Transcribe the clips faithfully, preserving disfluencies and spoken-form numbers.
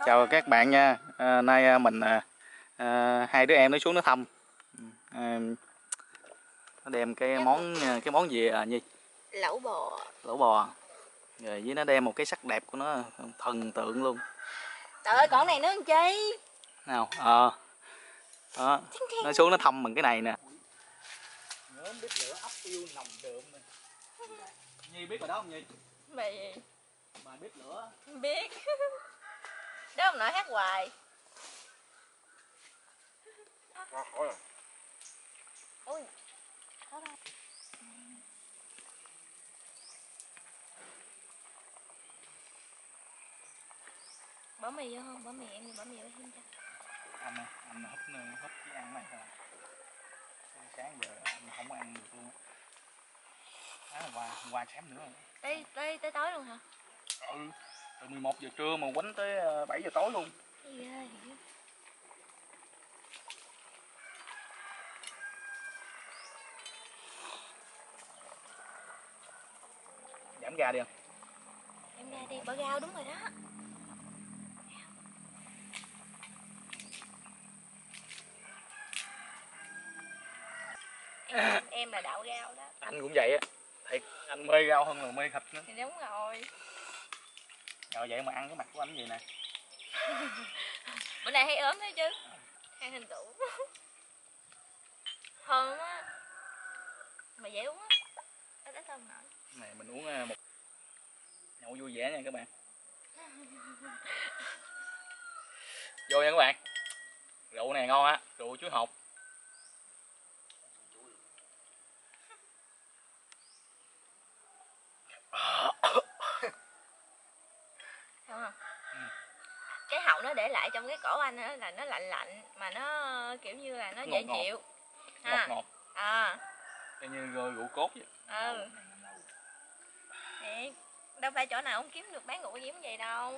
Chào các bạn nha. À, nay à, mình à, à, hai đứa em nó xuống nó thăm. À, nó đem cái món cái món gì à Nhi? Lẩu bò. Lẩu bò. Rồi với nó đem một cái sắc đẹp của nó thần tượng luôn. Trời ơi, con này nữa làm chi? Nào, ờ. Đó, nó xuống nó thăm bằng cái này nè. Nhóm bếp lửa ấp yêu nồng đượm nè. Nhi biết rồi đó không Nhi? Bài gì? Bài bếp lửa. Biết. Đó ông nội hát hoài. Quá khỏi rồi. Ui. Có đâu. Bỏ mì vô không? Bỏ mì em bỏ mì vô thêm cho. Anh ơi, anh húp húp cái ăn này thôi. Sáng giờ anh không ăn được luôn á. Sáng qua, qua sáng nữa. Tới tới tới tối luôn hả? Ừ, từ mười một giờ trưa mà quánh tới bảy giờ tối luôn. Ghê vậy. Giảm ga đi không? Em ra đi, bỏ rau đúng rồi đó. Em, em là đạo rau đó. Anh cũng vậy á. Thiệt, anh mê rau hơn là mê thịt nữa. Thì đúng rồi. Rồi vậy mà ăn cái mặt của anh vậy nè. Bữa nay thấy ốm thế chứ. Hai hình tủ. Thơm á. Mà dễ uống á. Ít ít thơm nổi. Này mình uống một nhậu vui vẻ nha các bạn. Vô nha các bạn. Rượu này ngon á, rượu chuối hột. Đúng không? Ừ. Cái hậu nó để lại trong cái cổ anh á là nó lạnh lạnh mà nó kiểu như là nó ngọt, dễ ngọt. Chịu. Ha. Ngọt ngọt. À. Như rượu cốt vậy. Ừ. Nè, đâu phải chỗ nào không kiếm được bán rượu diễm vậy đâu.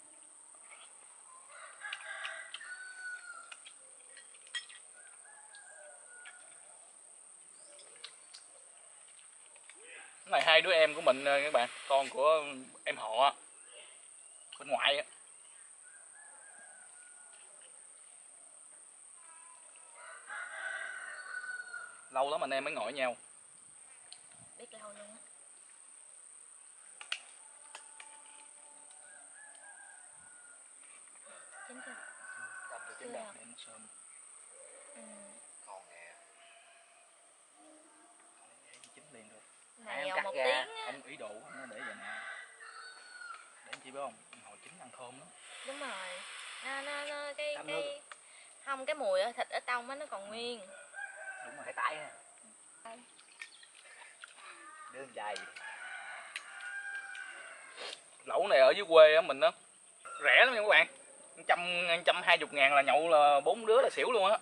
Cái này hai đứa em của mình các bạn, con của em họ bên ngoại á. Lâu lắm anh em mới ngồi với nhau. Biết lâu luôn á. Chín chưa? Đập được cái bạc để nó sơm. Ừ. Còn nè. Chín liền được. Này một tiếng á. Không ý đồ nó để vậy nè. Để anh chị biết không? Hồi chín ăn thơm lắm. Đúng rồi. Nó nó nó cái Cam cái nước. Không, cái mùi thịt ở trong á nó còn nguyên. Đúng rồi, cái tay nè. Đơn dài. Lẩu này ở dưới quê á mình á rẻ lắm nha các bạn. Trăm trăm hai chục ngàn là nhậu là bốn đứa là xỉu luôn á.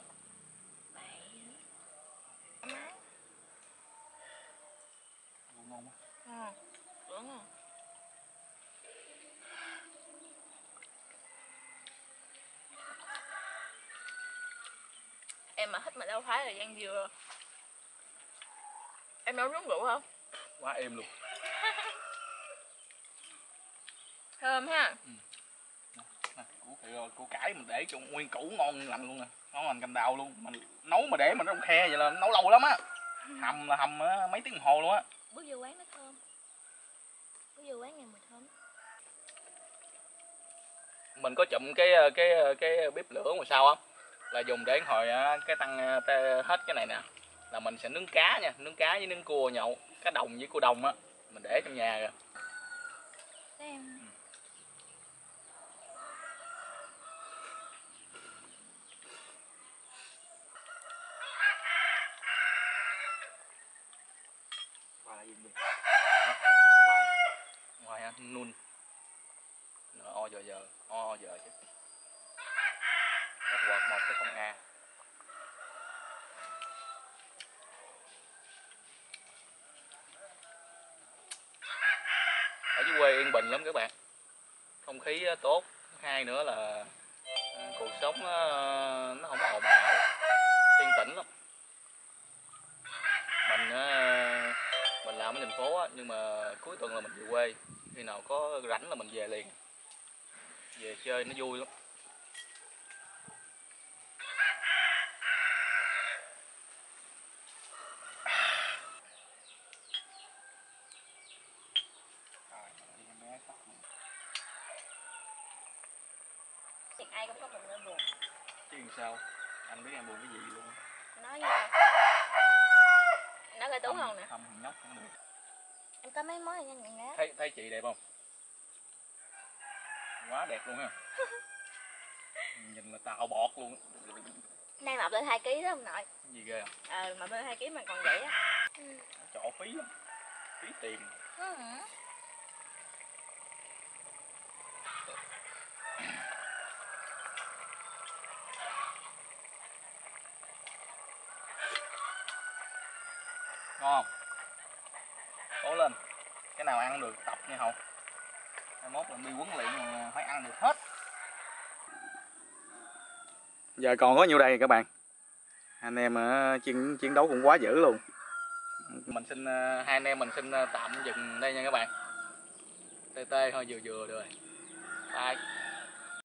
Ngon quá. Ừ. Đúng rồi. Em mà thích mà đâu phải là Giang Dừa. Em nấu trúng rượu không? Quá êm luôn. Thơm ha. Ừ. Nè, củ, củ cải mình để cho nguyên củ ngon lành luôn nè. Ngon lành cành đào luôn. Mình nấu mà để mình trong khe vậy là nấu lâu lắm á. Hầm là hầm mấy tiếng đồng hồ luôn á. Bước vô quán nó thơm. Bước vô quán nghe mùi thơm. Mình có chụm cái cái cái bếp lửa ngoài sau á là dùng để hồi cái tăng hết cái này nè là mình sẽ nướng cá nha, nướng cá với nướng cua nhậu, cá đồng với cua đồng á mình để trong nhà rồi. Em. Ngoài ngoài ha, nun o giờ giờ o giờ chứ quạt một cái không a. Ở dưới quê yên bình lắm các bạn, không khí tốt, hai nữa là cuộc sống nó không có ồn ào, yên tĩnh lắm. Mình mình làm ở thành phố á, nhưng mà cuối tuần là mình về quê, khi nào có rảnh là mình về liền. về chơi nó vui lắm. Ai cũng có một nỗi buồn. Chứ làm sao? Anh biết em buồn cái gì luôn. Nói nha. Nói coi Tú không nè. Không thằng nhóc cũng được. Em có mấy món nhanh nhanh Thấy thấy chị đẹp không? Quá đẹp luôn ha. Nhìn là tào bọt luôn. Nay mập lên hai ký đó ông nội. Cái gì ghê không? Ờ mập lên hai ký mà còn vậy á. Trọ phí lắm. Phí tiền. Ừ. Ngon không? Cố lên. Cái nào ăn được tập nha Hậu. Mai mốt là đi huấn luyện mà phải ăn được hết. Giờ còn có nhiêu đây các bạn. Anh em chiến chiến đấu cũng quá dữ luôn. Mình xin hai anh em mình xin tạm dừng đây nha các bạn. Tê tê thôi vừa vừa rồi. Bye.